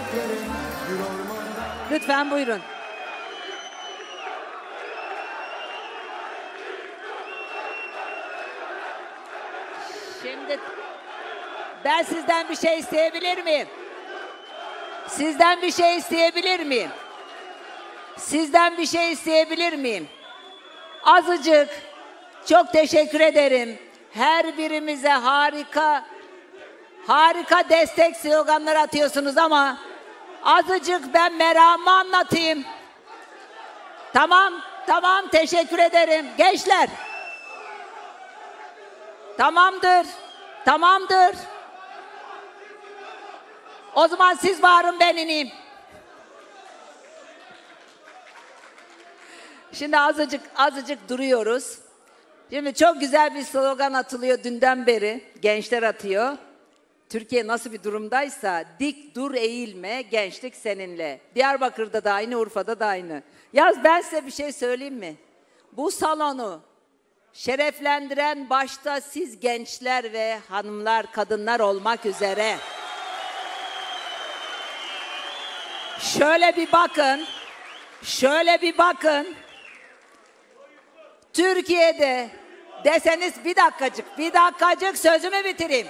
Lütfen buyurun. Şimdi ben sizden bir şey isteyebilir miyim? Sizden bir şey isteyebilir miyim? Sizden bir şey isteyebilir miyim? Azıcık, çok teşekkür ederim. Her birimize harika destek sloganları atıyorsunuz ama azıcık ben meramımı anlatayım. Tamam, teşekkür ederim. Gençler. Tamamdır. O zaman siz bağırın, ben ineyim. Şimdi azıcık duruyoruz. Şimdi çok güzel bir slogan atılıyor dünden beri. Gençler atıyor. Türkiye nasıl bir durumdaysa dik dur eğilme, gençlik seninle. Diyarbakır'da da aynı, Urfa'da da aynı. Yaz, ben size bir şey söyleyeyim mi? Bu salonu şereflendiren başta siz gençler ve hanımlar, kadınlar olmak üzere. Şöyle bir bakın. Türkiye'de deseniz bir dakikacık sözümü bitireyim.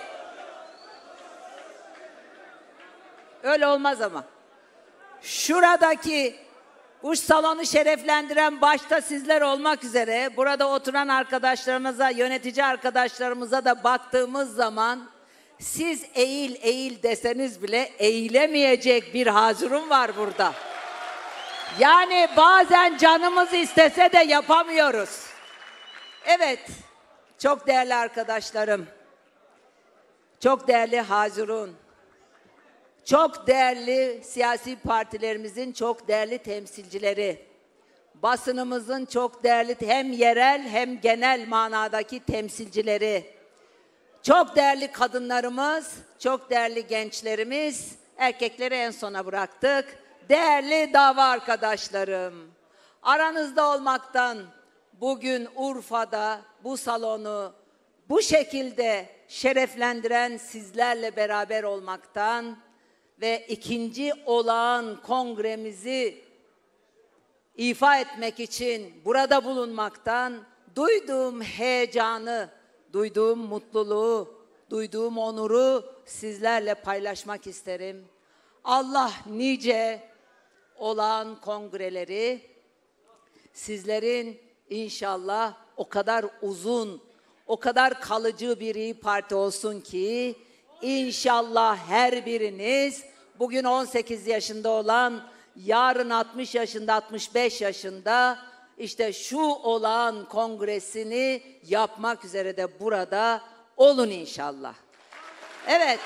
Öyle olmaz ama. Şuradaki bu salonu şereflendiren başta sizler olmak üzere burada oturan arkadaşlarımıza, yönetici arkadaşlarımıza da baktığımız zaman siz eğil deseniz bile eğilemeyecek bir Hazirun var burada. Yani bazen canımız istese de yapamıyoruz. Evet, çok değerli arkadaşlarım, çok değerli Hazirun, çok değerli siyasi partilerimizin çok değerli temsilcileri, basınımızın çok değerli hem yerel hem genel manadaki temsilcileri, çok değerli kadınlarımız, çok değerli gençlerimiz, erkekleri en sona bıraktık. Değerli dava arkadaşlarım, aranızda olmaktan, bugün Urfa'da bu salonu bu şekilde şereflendiren sizlerle beraber olmaktan ve ikinci olağan kongremizi ifa etmek için burada bulunmaktan duyduğum heyecanı, duyduğum mutluluğu, duyduğum onuru sizlerle paylaşmak isterim. Allah nice olağan kongreleri sizlerin inşallah o kadar uzun, o kadar kalıcı bir İYİ Parti olsun ki inşallah her biriniz bugün 18 yaşında olan, yarın 60 yaşında, 65 yaşında işte şu olağan kongresini yapmak üzere de burada olun inşallah. Evet.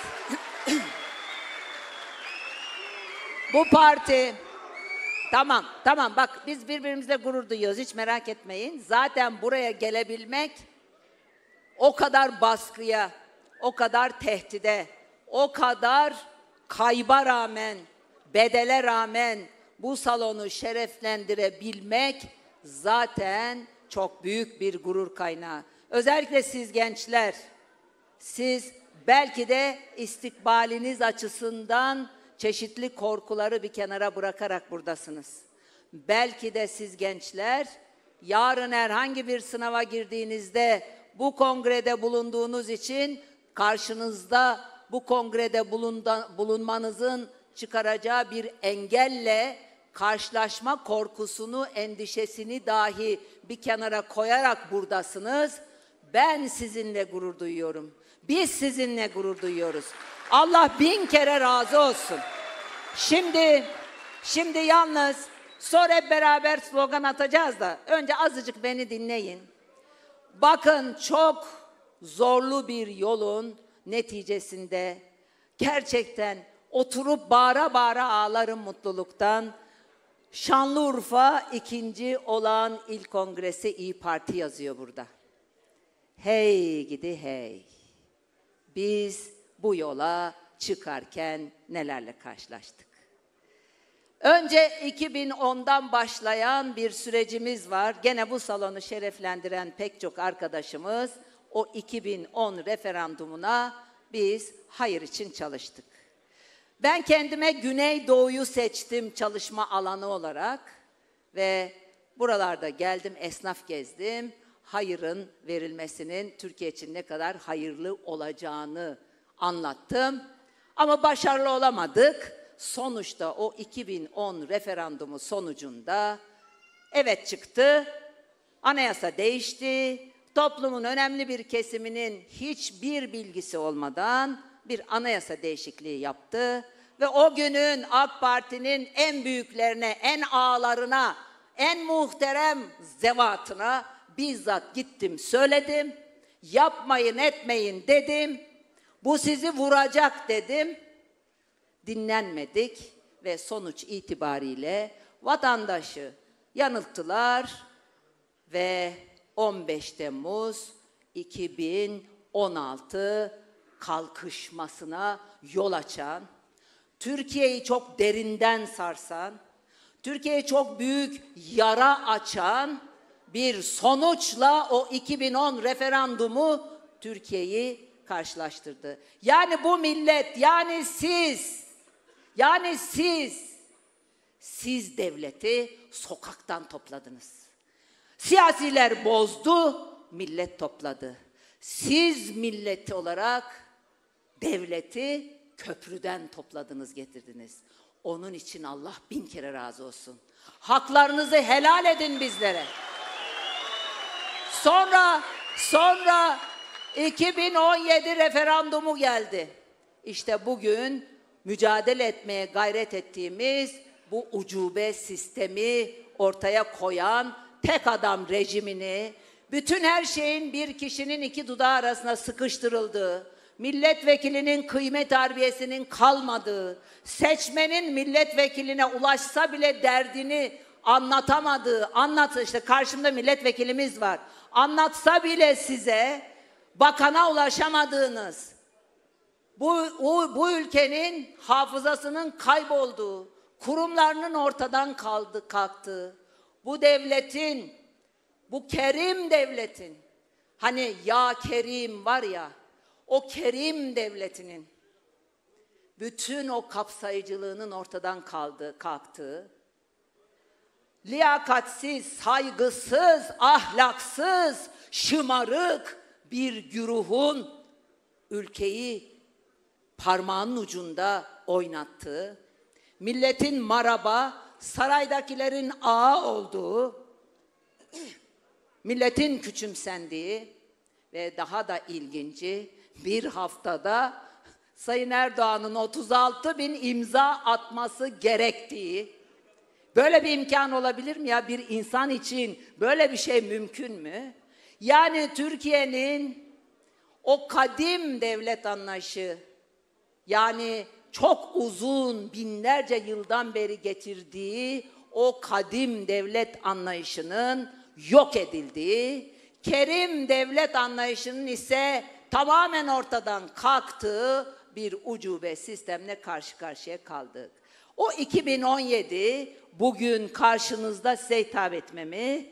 Bu parti, tamam bak biz birbirimizle gurur duyuyoruz, hiç merak etmeyin. Zaten buraya gelebilmek o kadar baskıya, o kadar tehdide, o kadar kayba rağmen, bedele rağmen bu salonu şereflendirebilmek zaten çok büyük bir gurur kaynağı. Özellikle siz gençler, siz belki de istikbaliniz açısından çeşitli korkuları bir kenara bırakarak buradasınız. Belki de siz gençler, yarın herhangi bir sınava girdiğinizde bu kongrede bulunduğunuz için karşınızda bu kongrede bulunmanızın çıkaracağı bir engelle karşılaşma korkusunu, endişesini dahi bir kenara koyarak buradasınız. Ben sizinle gurur duyuyorum. Biz sizinle gurur duyuyoruz. Allah bin kere razı olsun. Şimdi yalnız sonra hep beraber slogan atacağız da önce azıcık beni dinleyin. Bakın çok zorlu bir yolun neticesinde gerçekten oturup bağıra bağıra ağlarım mutluluktan. Şanlıurfa 2. olağan İl Kongresi İYİ Parti yazıyor burada. Hey gidi hey. Biz bu yola çıkarken nelerle karşılaştık? Önce 2010'dan başlayan bir sürecimiz var. Gene bu salonu şereflendiren pek çok arkadaşımız o 2010 referandumuna biz hayır için çalıştık. Ben kendime Güneydoğu'yu seçtim çalışma alanı olarak ve buralarda geldim, esnaf gezdim. Hayırın verilmesinin Türkiye için ne kadar hayırlı olacağını anlattım. Ama başarılı olamadık. Sonuçta o 2010 referandumu sonucunda evet çıktı. Anayasa değişti. Toplumun önemli bir kesiminin hiçbir bilgisi olmadan bir anayasa değişikliği yaptı. Ve o günün AK Parti'nin en büyüklerine, en ağalarına, en muhterem zevatına bizzat gittim, söyledim. Yapmayın, etmeyin dedim. Bu sizi vuracak dedim. Dinlenmedik ve sonuç itibariyle vatandaşı yanılttılar ve 15 Temmuz 2016 kalkışmasına yol açan, Türkiye'yi çok derinden sarsan, Türkiye'ye çok büyük yara açan bir sonuçla o 2010 referandumu Türkiye'yi karşılaştırdı. Yani bu millet, siz devleti sokaktan topladınız. Siyasiler bozdu, millet topladı. Siz millet olarak devleti köprüden topladınız, getirdiniz. Onun için Allah 1000 kere razı olsun. Haklarınızı helal edin bizlere. Sonra 2017 referandumu geldi. İşte bugün mücadele etmeye gayret ettiğimiz bu ucube sistemi ortaya koyan tek adam rejimini, bütün her şeyin bir kişinin iki dudağı arasına sıkıştırıldığı, milletvekilinin kıymet harbiyesinin kalmadığı, seçmenin milletvekiline ulaşsa bile derdini anlatamadığı, işte karşımda milletvekilimiz var, anlatsa bile size bakana ulaşamadığınız, bu ülkenin hafızasının kaybolduğu, kurumlarının ortadan kalktığı, bu devletin, bu Kerim devletin, hani ya Kerim var ya, o Kerim devletinin bütün o kapsayıcılığının ortadan kalktığı, liyakatsiz, saygısız, ahlaksız, şımarık bir güruhun ülkeyi parmağının ucunda oynattığı, milletin maraba, saraydakilerin ağa olduğu, milletin küçümsendiği ve daha da ilginci, bir haftada Sayın Erdoğan'ın 36.000 imza atması gerektiği, böyle bir imkan olabilir mi ya? Bir insan için böyle bir şey mümkün mü? Yani Türkiye'nin o kadim devlet anlayışı, yani çok uzun, binlerce yıldan beri getirdiği o kadim devlet anlayışının yok edildiği, Kerim devlet anlayışının ise tamamen ortadan kalktığı bir ucube sistemle karşı karşıya kaldık. O 2017, bugün karşınızda size hitap etmemi,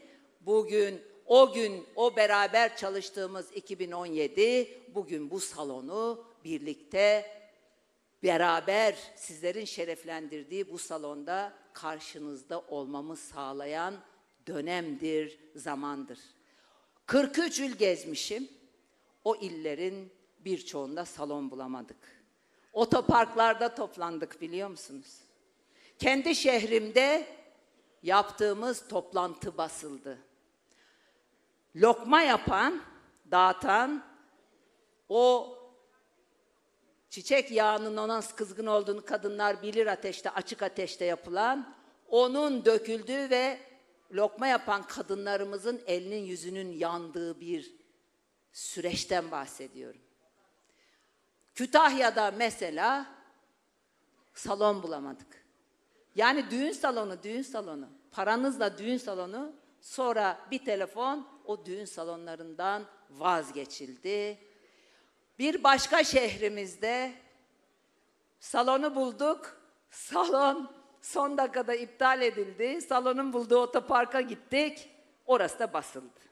o beraber çalıştığımız 2017, bugün bu salonu birlikte, beraber sizlerin şereflendirdiği bu salonda karşınızda olmamı sağlayan dönemdir, zamandır. 43 il gezmişim, o illerin birçoğunda salon bulamadık. Otoparklarda toplandık, biliyor musunuz? Kendi şehrimde yaptığımız toplantı basıldı. Lokma yapan, dağıtan, o çiçek yağının ona kızgın olduğunu kadınlar bilir, ateşte, açık ateşte yapılan, onun döküldüğü ve lokma yapan kadınlarımızın elinin yüzünün yandığı bir süreçten bahsediyorum. Kütahya'da mesela salon bulamadık. Yani düğün salonu, paranızla düğün salonu, sonra bir telefon, o düğün salonlarından vazgeçildi. Bir başka şehrimizde salonu bulduk, salon son dakikada iptal edildi, salonun bulduğu otoparka gittik, orası da basıldı.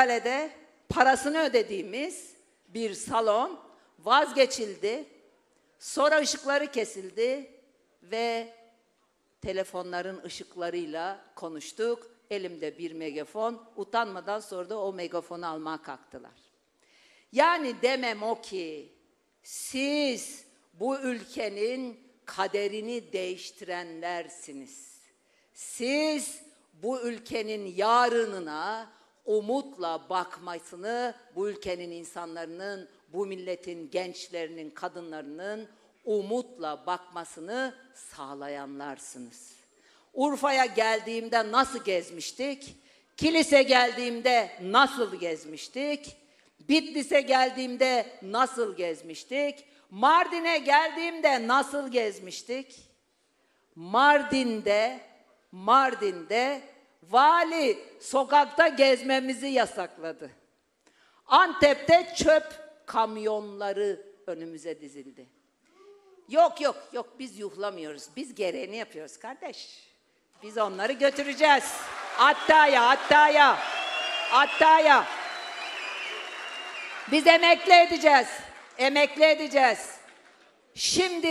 Çanakkale'de parasını ödediğimiz bir salon vazgeçildi. Sonra ışıkları kesildi ve telefonların ışıklarıyla konuştuk. Elimde bir megafon, utanmadan sonra da o megafonu almaya kalktılar. Yani demem o ki, siz bu ülkenin kaderini değiştirenlersiniz. Siz bu ülkenin yarınına umutla bakmasını, bu ülkenin insanların, bu milletin gençlerinin, kadınlarının umutla bakmasını sağlayanlarsınız. Urfa'ya geldiğimde nasıl gezmiştik? Kilis'e geldiğimde nasıl gezmiştik? Bitlis'e geldiğimde nasıl gezmiştik? Mardin'e geldiğimde nasıl gezmiştik? Mardin'de vali sokakta gezmemizi yasakladı. Antep'te çöp kamyonları önümüze dizildi. Yok biz yuhlamıyoruz. Biz gereğini yapıyoruz kardeş. Biz onları götüreceğiz. Hatta'ya. Biz emekli edeceğiz. Şimdi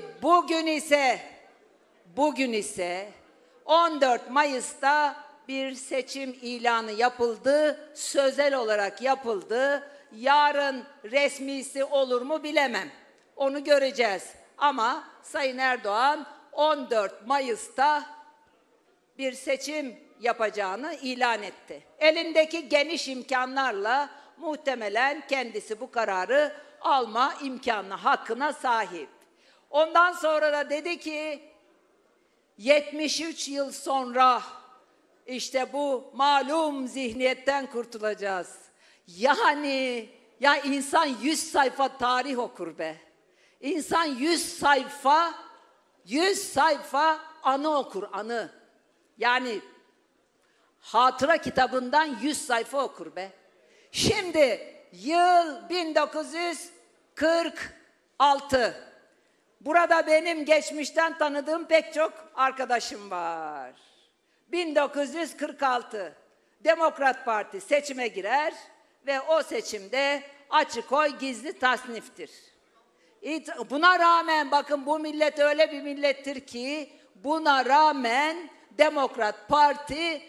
bugün ise 14 Mayıs'ta bir seçim ilanı yapıldı. Sözel olarak yapıldı. Yarın resmisi olur mu bilemem. Onu göreceğiz. Ama Sayın Erdoğan 14 Mayıs'ta bir seçim yapacağını ilan etti. Elindeki geniş imkanlarla muhtemelen kendisi bu kararı alma imkanına, hakkına sahip. Ondan sonra da dedi ki 73 yıl sonra işte bu malum zihniyetten kurtulacağız. Yani ya insan 100 sayfa tarih okur be. İnsan 100 sayfa anı okur, anı. Yani hatıra kitabından 100 sayfa okur be. Şimdi yıl 1946. Burada benim geçmişten tanıdığım pek çok arkadaşım var. 1946. Demokrat Parti seçime girer ve o seçimde açık oy gizli tasniftir. Buna rağmen bakın bu millet öyle bir millettir ki buna rağmen Demokrat Parti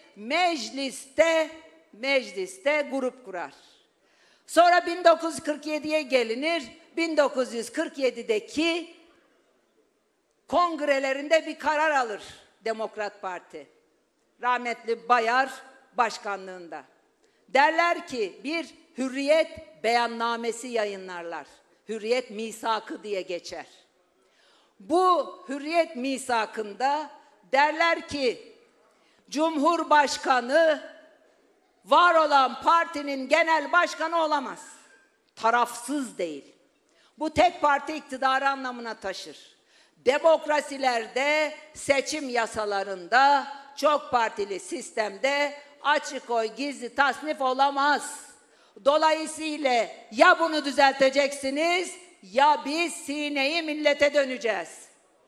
mecliste grup kurar. Sonra 1947'ye gelinir. 1947'deki kongrelerinde bir karar alır Demokrat Parti. Rahmetli Bayar başkanlığında. Derler ki bir hürriyet beyannamesi yayınlarlar. Hürriyet misakı diye geçer. Bu hürriyet misakında derler ki Cumhurbaşkanı var olan partinin genel başkanı olamaz. Tarafsız değil. Bu tek parti iktidarı anlamına taşır. Demokrasilerde, seçim yasalarında, çok partili sistemde açık oy gizli tasnif olamaz. Dolayısıyla ya bunu düzelteceksiniz ya biz sineyi millete döneceğiz.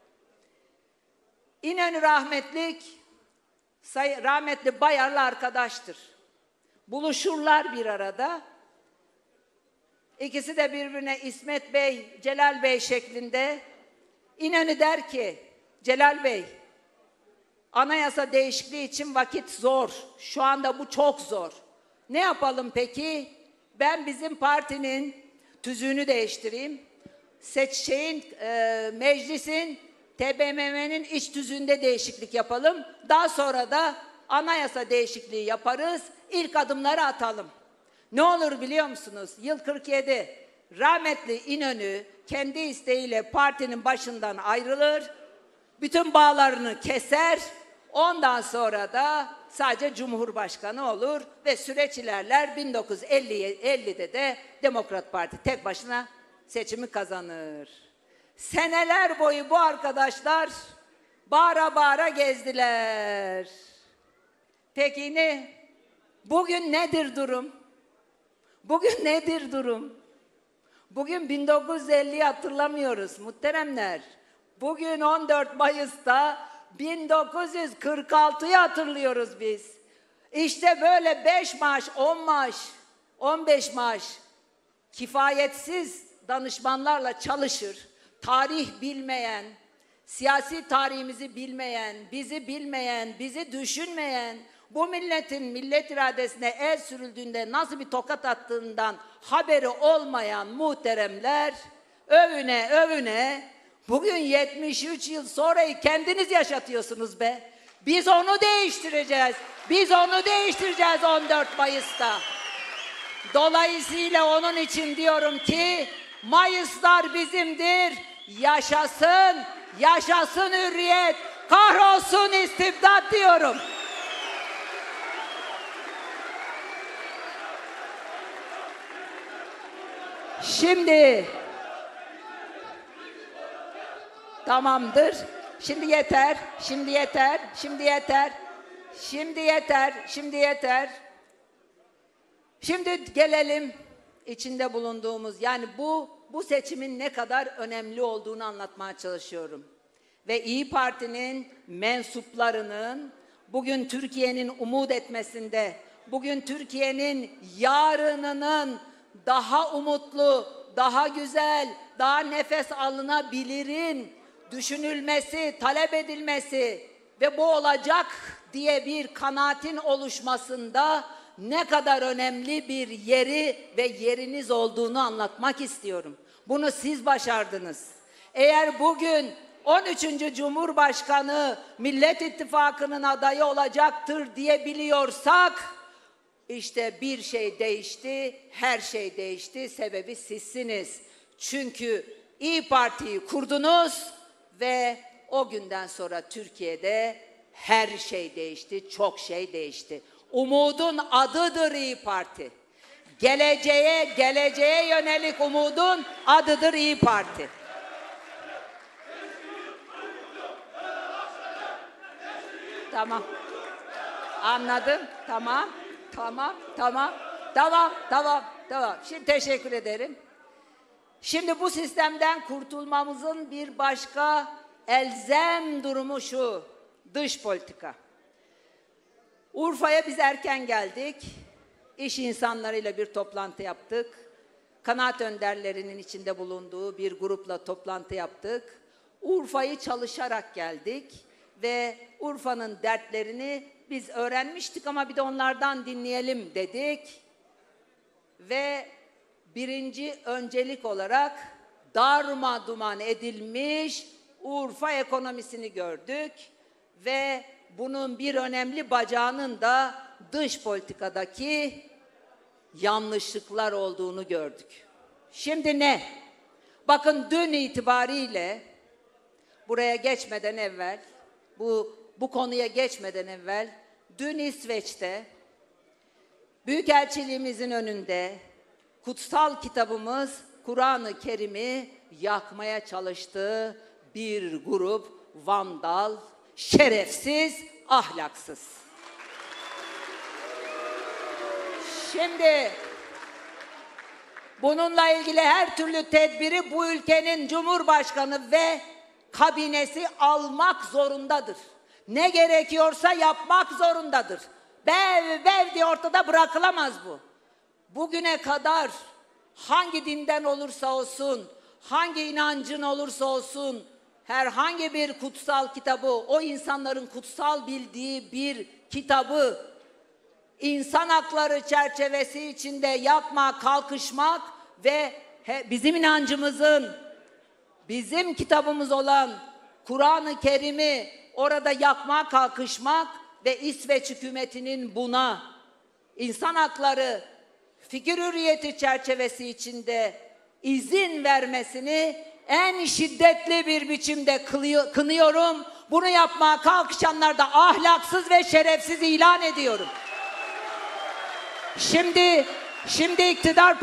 İnönü rahmetli Bayar'la arkadaştır. Buluşurlar bir arada. İkisi de birbirine İsmet Bey, Celal Bey şeklinde. İnönü der ki, Celal Bey, anayasa değişikliği için vakit zor. Şu anda bu çok zor. Ne yapalım peki? Ben bizim partinin tüzüğünü değiştireyim. Meclisin, TBMM'nin iç tüzüğünde değişiklik yapalım. Daha sonra da anayasa değişikliği yaparız. İlk adımları atalım. Ne olur biliyor musunuz? Yıl 47. Rahmetli İnönü kendi isteğiyle partinin başından ayrılır. Bütün bağlarını keser. Ondan sonra da sadece Cumhurbaşkanı olur ve süreç ilerler. 1950'de de Demokrat Parti tek başına seçimi kazanır. Seneler boyu bu arkadaşlar bağıra bağıra gezdiler. Peki ne? Bugün nedir durum? Bugün 1950'yi hatırlamıyoruz muhteremler. Bugün 14 Mayıs'ta 1946'yı hatırlıyoruz biz. İşte böyle 5 maaş, 10 maaş, 15 maaş kifayetsiz danışmanlarla çalışır. tarih bilmeyen, siyasi tarihimizi bilmeyen, bizi düşünmeyen, bu milletin millet iradesine el sürüldüğünde nasıl bir tokat attığından haberi olmayan muhteremler övüne övüne bugün 73 yıl sonrayı kendiniz yaşatıyorsunuz be. Biz onu değiştireceğiz. Biz onu değiştireceğiz 14 Mayıs'ta. Dolayısıyla onun için diyorum ki Mayıslar bizimdir. Yaşasın, yaşasın hürriyet, kahrolsun istibdat diyorum. Şimdi tamamdır. Şimdi yeter. Şimdi yeter. Şimdi yeter. Şimdi yeter. Şimdi yeter. Şimdi gelelim içinde bulunduğumuz, yani bu seçimin ne kadar önemli olduğunu anlatmaya çalışıyorum. Ve İYİ Parti'nin mensuplarının bugün Türkiye'nin umut etmesinde, bugün Türkiye'nin yarınının daha umutlu, daha güzel, daha nefes alınabilirin düşünülmesi, talep edilmesi ve bu olacak diye bir kanaatin oluşmasında ne kadar önemli bir yeri ve yeriniz olduğunu anlatmak istiyorum. Bunu siz başardınız. Eğer bugün 13. Cumhurbaşkanı Millet İttifakı'nın adayı olacaktır diye biliyorsak, işte bir şey değişti, her şey değişti. Sebebi sizsiniz. Çünkü İYİ Parti'yi kurdunuz ve o günden sonra Türkiye'de her şey değişti, çok şey değişti. Umudun adıdır İYİ Parti. Geleceğe yönelik umudun adıdır İYİ Parti. Tamam. Anladım. Tamam. Şimdi teşekkür ederim. Şimdi bu sistemden kurtulmamızın bir başka elzem durumu şu: dış politika. Urfa'ya biz erken geldik. İş insanlarıyla bir toplantı yaptık. Kanaat önderlerinin içinde bulunduğu bir grupla toplantı yaptık. Urfa'yı çalışarak geldik ve Urfa'nın dertlerini biz öğrenmiştik ama bir de onlardan dinleyelim dedik. Ve birinci öncelik olarak darmadağın edilmiş Urfa ekonomisini gördük ve bunun bir önemli bacağının da dış politikadaki yanlışlıklar olduğunu gördük. Şimdi ne? Bakın dün itibariyle buraya geçmeden evvel, bu konuya geçmeden evvel dün İsveç'te Büyükelçiliğimizin önünde kutsal kitabımız Kur'an-ı Kerim'i yakmaya çalıştığı bir grup vandal, şerefsiz, ahlaksız. Şimdi bununla ilgili her türlü tedbiri bu ülkenin Cumhurbaşkanı ve kabinesi almak zorundadır. Ne gerekiyorsa yapmak zorundadır. Bev diye ortada bırakılamaz bu. Bugüne kadar hangi dinden olursa olsun, hangi inancın olursa olsun, herhangi bir kutsal kitabı, o insanların kutsal bildiği bir kitabı insan hakları çerçevesi içinde yapmak, kalkışmak ve bizim inancımızın, bizim kitabımız olan Kur'an-ı Kerim'i orada yakmaya kalkışmak ve İsveç hükümetinin buna insan hakları, fikir hürriyeti çerçevesi içinde izin vermesini en şiddetli bir biçimde kınıyorum. Bunu yapmaya kalkışanlar da ahlaksız ve şerefsiz ilan ediyorum. Şimdi iktidar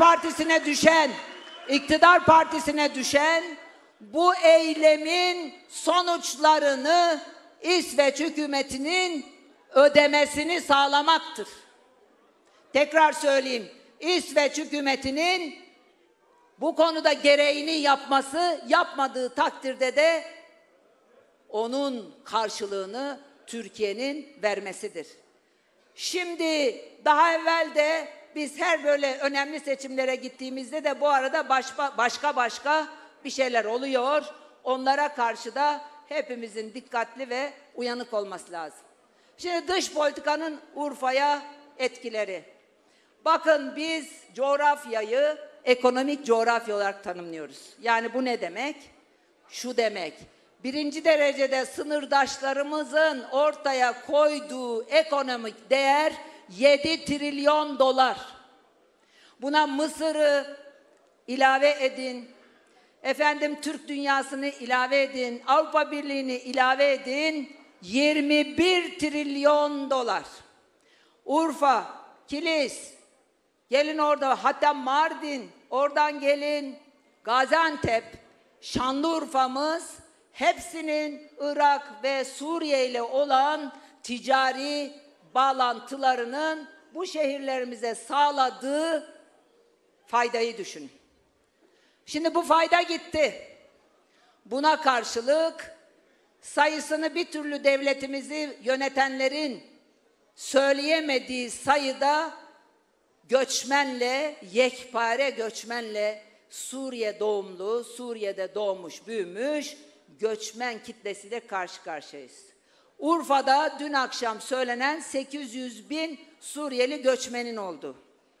partisine düşen bu eylemin sonuçlarını İsveç hükümetinin ödemesini sağlamaktır. Tekrar söyleyeyim, İsveç hükümetinin bu konuda gereğini yapmadığı takdirde de onun karşılığını Türkiye'nin vermesidir. Şimdi daha evvel de biz her böyle önemli seçimlere gittiğimizde de bu arada başka bir şeyler oluyor. Onlara karşı da hepimizin dikkatli ve uyanık olması lazım. Şimdi dış politikanın Urfa'ya etkileri. Bakın biz coğrafyayı ekonomik coğrafya olarak tanımlıyoruz. Yani bu ne demek? Şu demek. Birinci derecede sınırdaşlarımızın ortaya koyduğu ekonomik değer 7 trilyon dolar. Buna Mısır'ı ilave edin, Türk dünyasını ilave edin, Avrupa Birliği'ni ilave edin, 21 trilyon dolar. Urfa, Kilis, gelin orada, hatta Mardin, oradan gelin, Gaziantep, Şanlıurfa'mız, hepsinin Irak ve Suriye ile olan ticari bağlantılarının bu şehirlerimize sağladığı faydayı düşünün. Şimdi bu fayda gitti. Buna karşılık sayısını bir türlü devletimizi yönetenlerin söyleyemediği sayıda göçmenle, yekpare göçmenle, Suriye doğumlu, Suriye'de doğmuş, büyümüş göçmen kitlesiyle karşı karşıyayız. Urfa'da dün akşam söylenen 800 bin Suriyeli göçmenin oldu.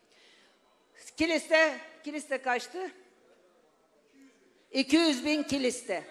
Kilis'te kaçtı? 200 bin Kilis'te.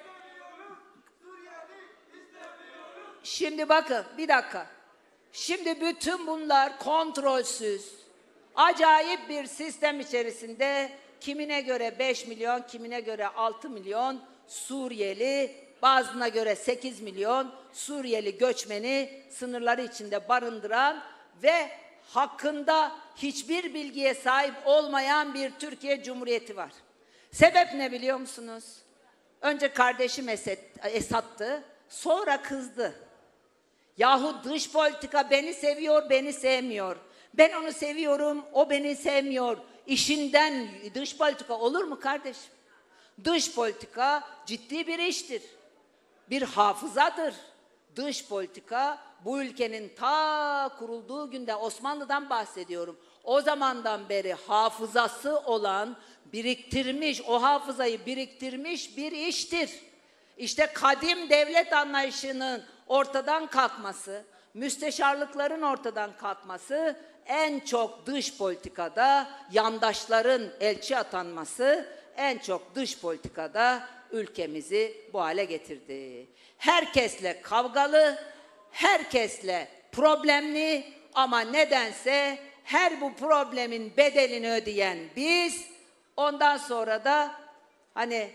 Şimdi bakın, bir dakika. Şimdi bütün bunlar kontrolsüz, acayip bir sistem içerisinde kimine göre 5 milyon, kimine göre 6 milyon Suriyeli, bazına göre 8 milyon Suriyeli göçmeni sınırları içinde barındıran ve hakkında hiçbir bilgiye sahip olmayan bir Türkiye Cumhuriyeti var. Sebep ne biliyor musunuz? Önce kardeşim Esad'tı, sonra kızdı. Yahu dış politika beni seviyor, beni sevmiyor. Ben onu seviyorum, o beni sevmiyor. İşinden dış politika olur mu kardeşim? Dış politika ciddi bir iştir. Bir hafızadır. Dış politika bu ülkenin ta kurulduğu günde, Osmanlı'dan bahsediyorum. O zamandan beri hafızası olan, biriktirmiş, o hafızayı biriktirmiş bir iştir. İşte kadim devlet anlayışının ortadan kalkması, müsteşarlıkların ortadan kalkması, en çok dış politikada yandaşların elçi atanması, en çok dış politikada ülkemizi bu hale getirdi. Herkesle kavgalı, herkesle problemli ama nedense her bu problemin bedelini ödeyen biz, ondan sonra da hani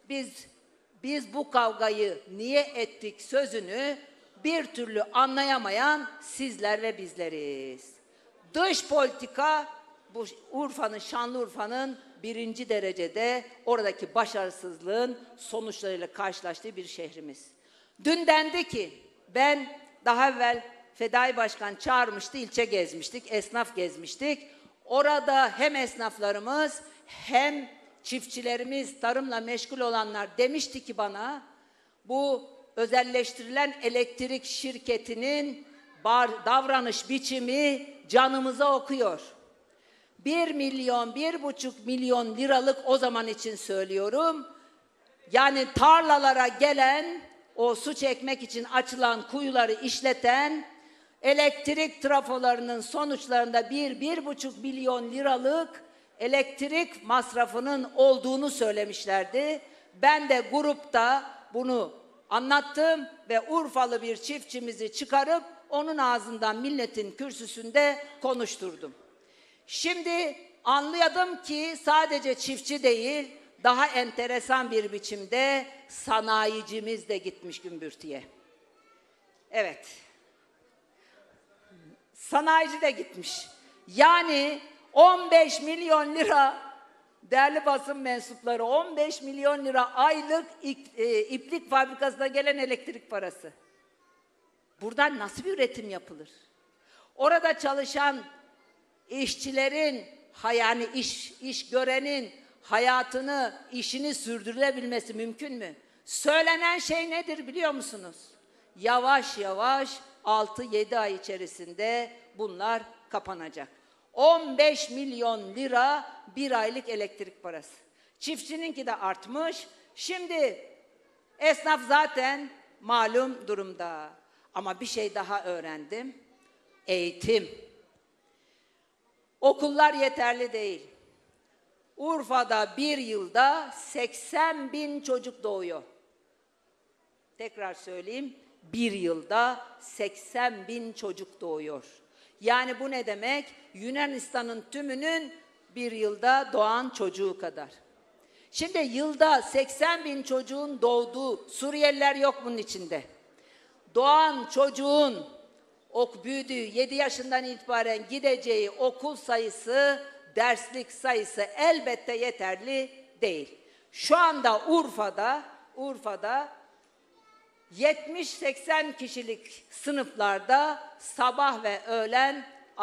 biz bu kavgayı niye ettik sözünü bir türlü anlayamayan sizler ve bizleriz. Dış politika bu Şanlıurfa'nın birinci derecede oradaki başarısızlığın sonuçlarıyla karşılaştığı bir şehrimiz. Dün dendi ki, ben daha evvel Fedai Başkan çağırmıştı, ilçe gezmiştik, esnaf gezmiştik. Orada hem esnaflarımız hem çiftçilerimiz, tarımla meşgul olanlar demişti ki bana, bu özelleştirilen elektrik şirketinin davranış biçimi canımıza okuyor. 1 milyon, 1,5 milyon liralık, o zaman için söylüyorum, yani tarlalara gelen, o su çekmek için açılan kuyuları işleten, elektrik trafolarının sonuçlarında 1,5 milyon liralık elektrik masrafının olduğunu söylemişlerdi. Ben de grupta bunu anlattım ve Urfalı bir çiftçimizi çıkarıp onun ağzından milletin kürsüsünde konuşturdum. Şimdi anladım ki sadece çiftçi değil, daha enteresan bir biçimde sanayicimiz de gitmiş gümbürtüye. Evet. Sanayici de gitmiş. Yani 15 milyon lira, değerli basın mensupları, 15 milyon lira aylık iplik fabrikasına gelen elektrik parası. Buradan nasıl bir üretim yapılır? Orada çalışan işçilerin, yani iş görenin hayatını, işini sürdürülebilmesi mümkün mü? Söylenen şey nedir biliyor musunuz? Yavaş yavaş 6-7 ay içerisinde bunlar kapanacak. 15 milyon lira bir aylık elektrik parası. Çiftçininki de artmış. Şimdi Esnaf zaten malum durumda. Ama bir şey daha öğrendim. Eğitim. Okullar yeterli değil. Urfa'da bir yılda 80 bin çocuk doğuyor. Tekrar söyleyeyim, bir yılda 80 bin çocuk doğuyor. Yani bu ne demek? Yunanistan'ın tümünün bir yılda doğan çocuğu kadar. Şimdi yılda 80 bin çocuğun doğduğu, Suriyeliler yok bunun içinde. Doğan çocuğun büyüdüğü 7 yaşından itibaren gideceği okul sayısı, derslik sayısı elbette yeterli değil. Şu anda Urfa'da 70-80 kişilik sınıflarda sabah ve öğlen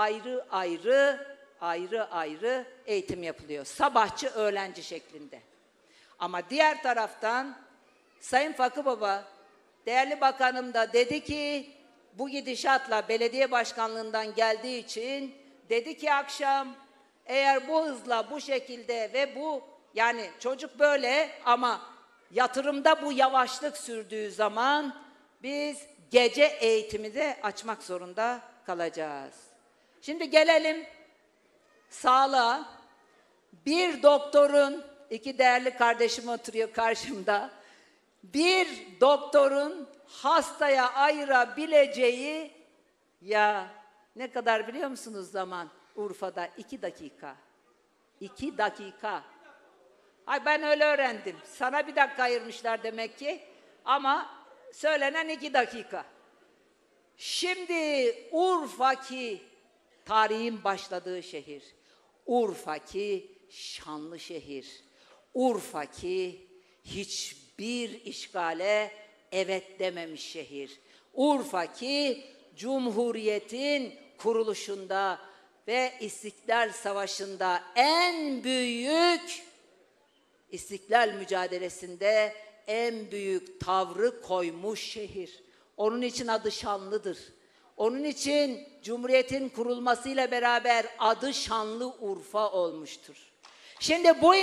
ayrı eğitim yapılıyor. Sabahçı, öğlenci şeklinde. Ama diğer taraftan Sayın Fakı Baba, değerli bakanım da dedi ki, bu gidişatla belediye başkanlığından geldiği için dedi ki akşam, eğer bu hızla, bu şekilde ve bu, yani çocuk böyle ama yatırımda bu yavaşlık sürdüğü zaman biz gece eğitimi de açmak zorunda kalacağız. Şimdi gelelim sağlığa. Bir doktorun, iki değerli kardeşim oturuyor karşımda, bir doktorun hastaya ayırabileceği, ya ne kadar biliyor musunuz zaman? Urfa'da 2 dakika. 2 dakika. Ay ben öyle öğrendim. Sana 1 dakika ayırmışlar demek ki. Ama söylenen 2 dakika. Şimdi Urfa ki tarihin başladığı şehir. Urfa ki şanlı şehir. Urfa ki hiçbir işgale evet dememiş şehir. Urfa ki Cumhuriyet'in kuruluşunda ve İstiklal Savaşı'nda en büyük İstiklal mücadelesinde en büyük tavrı koymuş şehir. Onun için adı şanlıdır. Onun için Cumhuriyet'in kurulmasıyla beraber adı Şanlı Urfa olmuştur. Şimdi bu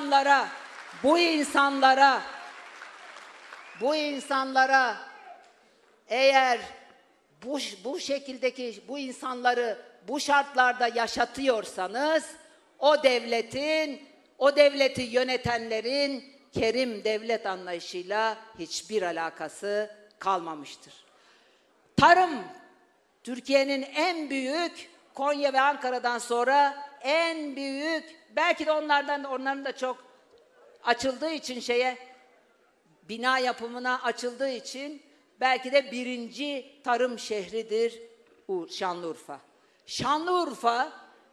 insanlara eğer bu şekildeki bu insanları bu şartlarda yaşatıyorsanız o devleti yönetenlerin kerim devlet anlayışıyla hiçbir alakası kalmamıştır. Tarım Türkiye'nin en büyük, Konya ve Ankara'dan sonra en büyük, belki de onların da çok açıldığı için bina yapımına açıldığı için belki de 1. tarım şehridir Şanlıurfa. Şanlıurfa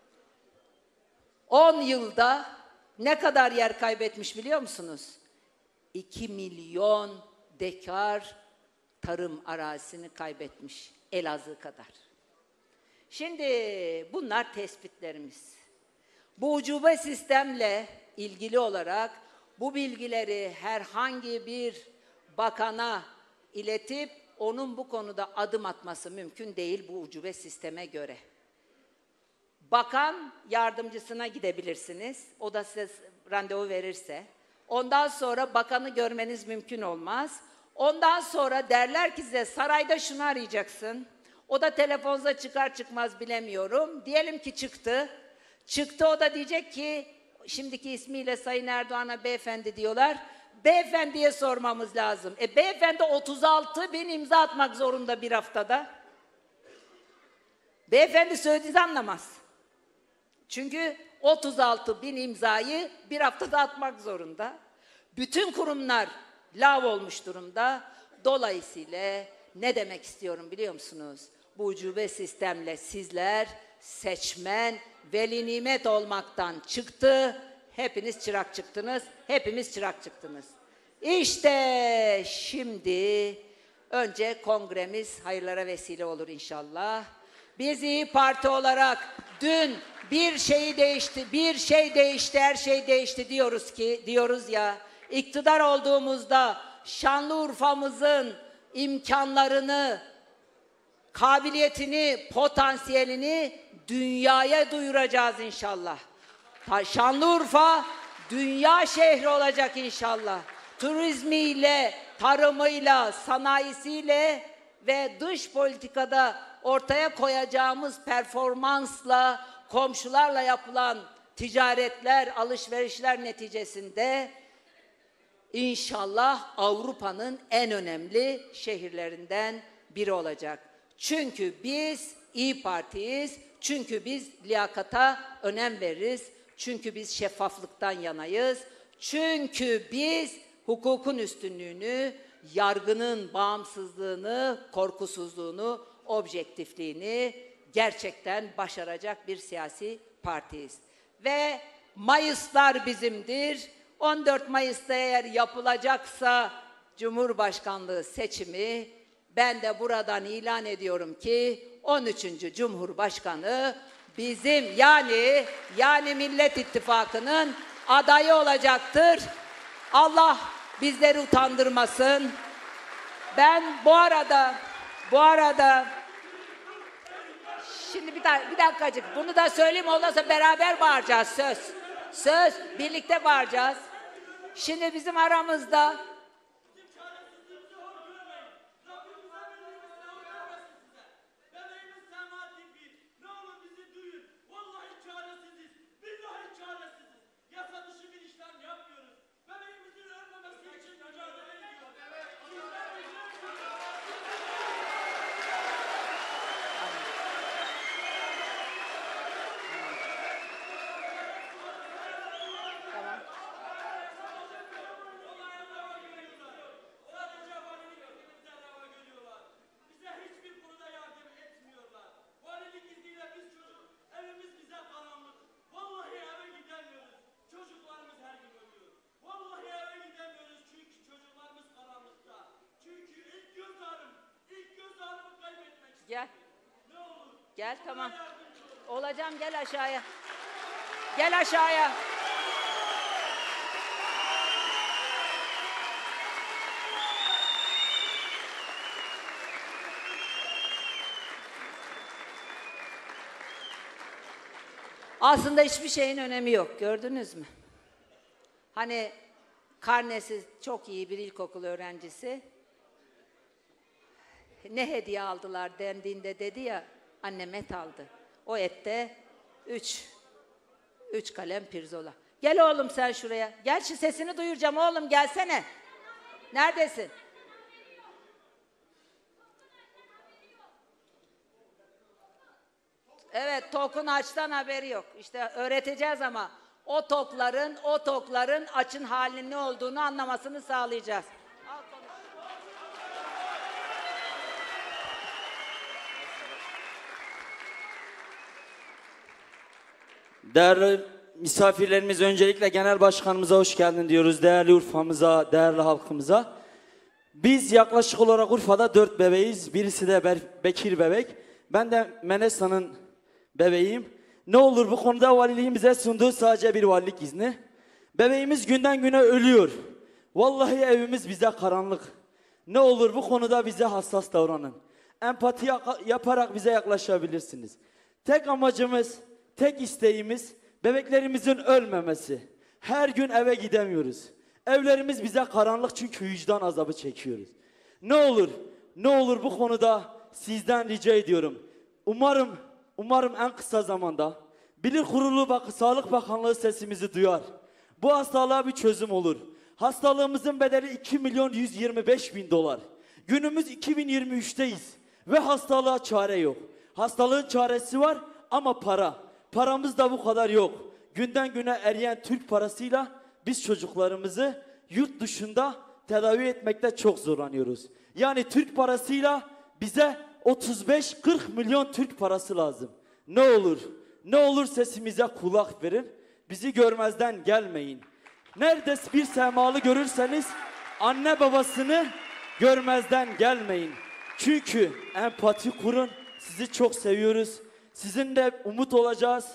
10 yılda ne kadar yer kaybetmiş biliyor musunuz? 2 milyon dekar tarım arazisini kaybetmiş, Elazığ kadar. Şimdi bunlar tespitlerimiz. Bu ucube sistemle ilgili olarak bu bilgileri herhangi bir bakana iletip onun bu konuda adım atması mümkün değil bu ucube sisteme göre. Bakan yardımcısına gidebilirsiniz. O da size randevu verirse. Ondan sonra bakanı görmeniz mümkün olmaz. Ondan sonra derler ki size sarayda şunu arayacaksın. O da telefonda çıkar çıkmaz bilemiyorum. Diyelim ki çıktı. Çıktı, o da diyecek ki şimdiki ismiyle Sayın Erdoğan'a beyefendi diyorlar. Beyefendiye sormamız lazım. Beyefendi 36 bin imza atmak zorunda bir haftada. Beyefendi söylediğinizi anlamaz. Çünkü 36 bin imzayı bir haftada atmak zorunda. Bütün kurumlar lav olmuş durumda. Dolayısıyla ne demek istiyorum biliyor musunuz? Bu ucube sistemle sizler seçmen, veli nimet olmaktan çıktı. Hepiniz çırak çıktınız. Hepimiz çırak çıktınız. İşte şimdi önce kongremiz hayırlara vesile olur inşallah. Biz İYİ Parti olarak dün bir şey değişti, her şey değişti diyoruz ya. İktidar olduğumuzda Şanlıurfa'mızın imkanlarını, kabiliyetini, potansiyelini dünyaya duyuracağız inşallah. Şanlıurfa dünya şehri olacak inşallah. turizmiyle, tarımıyla, sanayisiyle ve dış politikada ortaya koyacağımız performansla, komşularla yapılan ticaretler, alışverişler neticesinde İnşallah Avrupa'nın en önemli şehirlerinden biri olacak. Çünkü biz İYİ Parti'yiz, çünkü biz liyakata önem veririz, çünkü biz şeffaflıktan yanayız, çünkü biz hukukun üstünlüğünü, yargının bağımsızlığını, korkusuzluğunu, objektifliğini gerçekten başaracak bir siyasi partiyiz. Ve Mayıslar bizimdir. 14 Mayıs'ta eğer yapılacaksa Cumhurbaşkanlığı seçimi, ben de buradan ilan ediyorum ki 13. Cumhurbaşkanı bizim yani Millet İttifakı'nın adayı olacaktır. Allah bizleri utandırmasın. Ben bu arada şimdi bir dakikacık bunu da söyleyeyim, ondan sonra beraber bağıracağız, söz birlikte bağıracağız. Şimdi bizim aramızda Gel tamam. Olacağım, gel aşağıya. Gel aşağıya. Aslında hiçbir şeyin önemi yok, gördünüz mü? Hani karnesi çok iyi bir ilkokul öğrencisi. Ne hediye aldılar dendiğinde dedi ya, annem et aldı. O ette 3 kalem pirzola. Gel oğlum sen şuraya. Gel, şu sesini duyuracağım oğlum, gelsene. Neredesin? Evet, tokun açtan haberi yok. İşte öğreteceğiz ama o tokların açın halinin ne olduğunu anlamasını sağlayacağız. Değerli misafirlerimiz, öncelikle Genel Başkanımıza hoş geldin diyoruz. Değerli Urfa'mıza, değerli halkımıza. Biz yaklaşık olarak Urfa'da 4 bebeğiz. Birisi de Bekir bebek. Ben de Menesa'nın bebeğim. Ne olur bu konuda valiliğin bize sunduğu sadece bir valilik izni. Bebeğimiz günden güne ölüyor. Vallahi evimiz bize karanlık. Ne olur bu konuda bize hassas davranın. Empati yaparak bize yaklaşabilirsiniz. Tek amacımız, tek isteğimiz bebeklerimizin ölmemesi. Her gün eve gidemiyoruz. Evlerimiz bize karanlık çünkü vicdan azabı çekiyoruz. Ne olur bu konuda sizden rica ediyorum. Umarım en kısa zamanda Bilir Kurulu Sağlık Bakanlığı sesimizi duyar. Bu hastalığa bir çözüm olur. Hastalığımızın bedeli 2.125.000 dolar. Günümüz 2023'teyiz ve hastalığa çare yok. Hastalığın çaresi var ama paramız da bu kadar yok. Günden güne eriyen Türk parasıyla biz çocuklarımızı yurt dışında tedavi etmekte çok zorlanıyoruz. Yani Türk parasıyla bize 35-40 milyon Türk parası lazım. Ne olur sesimize kulak verin. Bizi görmezden gelmeyin. Nerede bir semalı görürseniz anne babasını görmezden gelmeyin. Çünkü empati kurun. Sizi çok seviyoruz. Sizinle umut olacağız.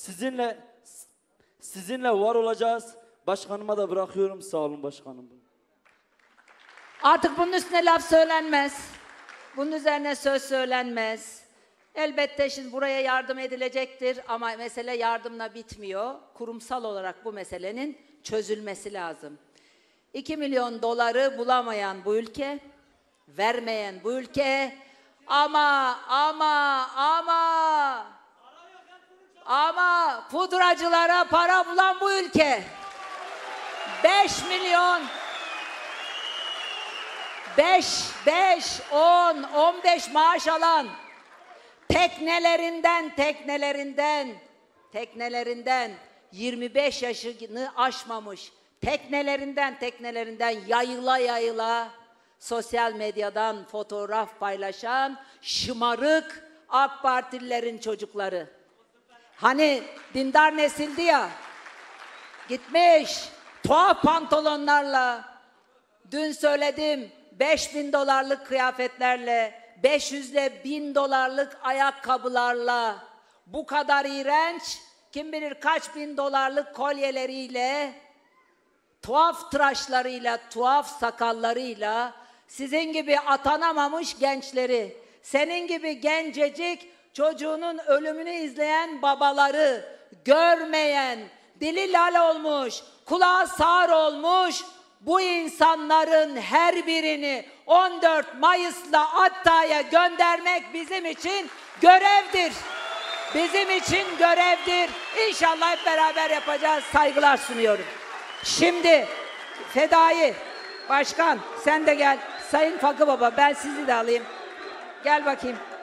Sizinle var olacağız. Başkanıma da bırakıyorum. Sağ olun başkanım. Artık bunun üstüne laf söylenmez. Bunun üzerine söz söylenmez. Elbette şimdi buraya yardım edilecektir ama mesele yardımla bitmiyor. Kurumsal olarak bu meselenin çözülmesi lazım. 2 milyon doları bulamayan bu ülke, vermeyen bu ülke ama pudracılara para bulan bu ülke. 5 milyon 5, 10, 15 maaş alan teknelerinden 25 yaşını aşmamış teknelerinden yayıla sosyal medyadan fotoğraf paylaşan şımarık AK Partililerin çocukları. Hani dindar nesildi ya, gitmiş tuhaf pantolonlarla, dün söyledim 5.000 dolarlık kıyafetlerle, 500 ile 1000 dolarlık ayakkabılarla, bu kadar iğrenç, kim bilir kaç bin dolarlık kolyeleriyle, tuhaf tıraşlarıyla, tuhaf sakallarıyla, sizin gibi atanamamış gençleri, senin gibi gencecik çocuğunun ölümünü izleyen babaları görmeyen, dili lal olmuş, kulağı sağır olmuş, bu insanların her birini 14 Mayıs'la Atta'ya göndermek bizim için görevdir. Bizim için görevdir. İnşallah hep beraber yapacağız. Saygılar sunuyorum. Şimdi Fedai Başkan sen de gel. Sayın Fakı Baba ben sizi de alayım. Gel bakayım.